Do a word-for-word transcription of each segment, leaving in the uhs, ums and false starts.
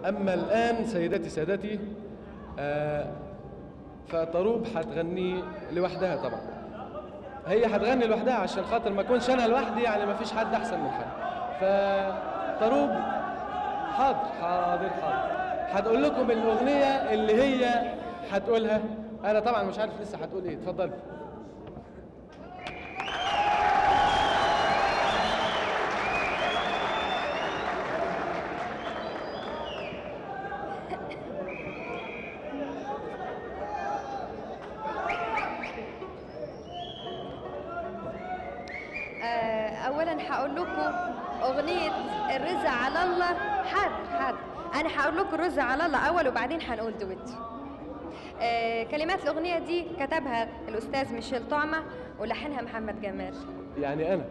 أما الآن سيداتي سادتي آه فطروب هتغني لوحدها طبعا. هي هتغني لوحدها عشان خاطر ما اكونش انا لوحدي، يعني ما فيش حد احسن من حد. فطروب حاضر حاضر حاضر هتقول لكم الاغنيه اللي هي هتقولها. انا طبعا مش عارف لسه هتقول ايه. اتفضلي. اولا هقول لكم اغنيه الرزق على الله. حاضر حاضر انا هقول لكم الرزق على الله اول وبعدين هنقول دويت. آه كلمات الاغنيه دي كتبها الاستاذ ميشيل طعمه ولحنها محمد جمال. يعني انا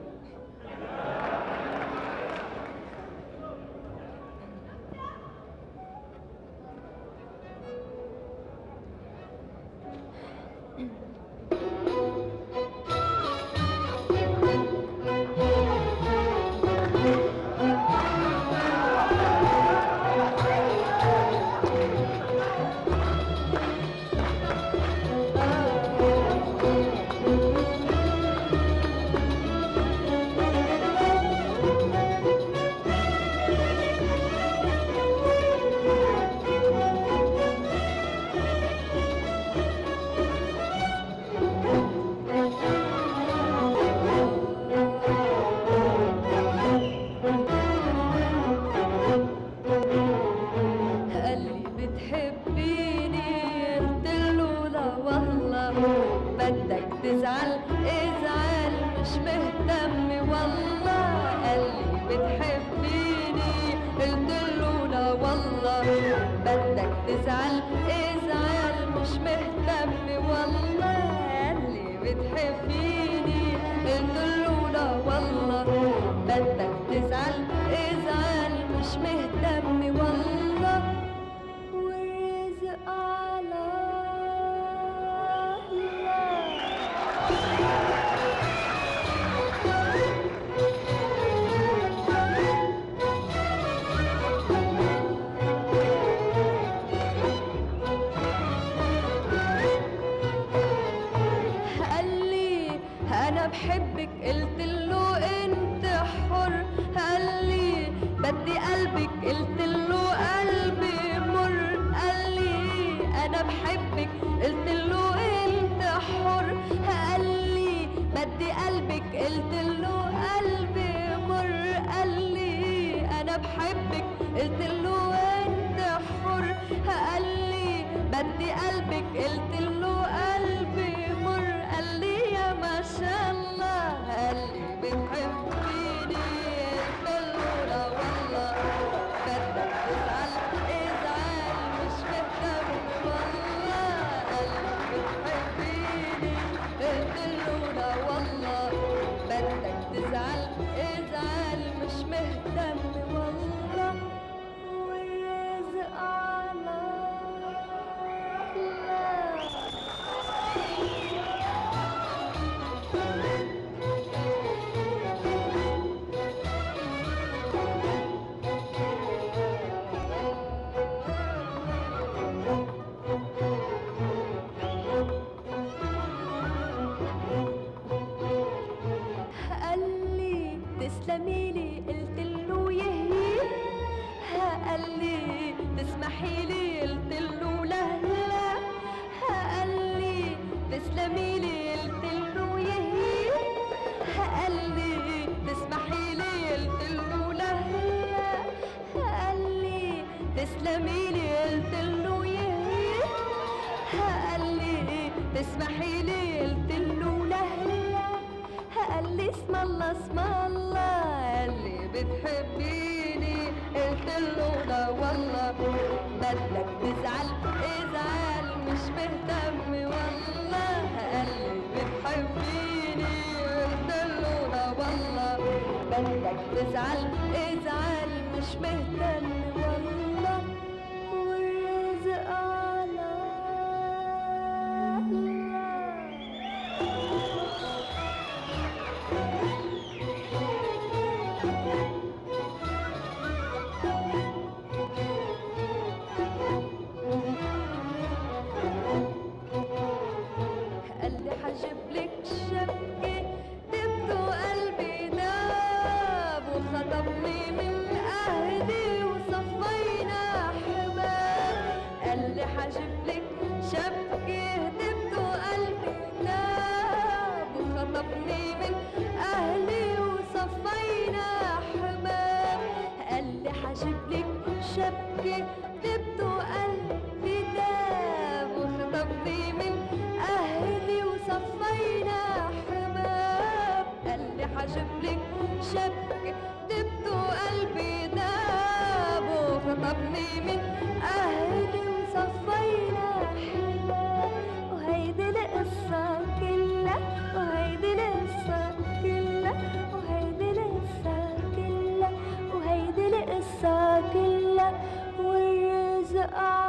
كتبت وقلبي داب وخطبني من أهلي وصفينا حباب. قال لي حجيب لك شبكة كتبت وقلبي داب وخطبني من أهلي وصفينا حباب. وهيدي القصة كلها وهيدي القصة كلها وهيدي القصة كلها وهيدي القصة كلها والرزق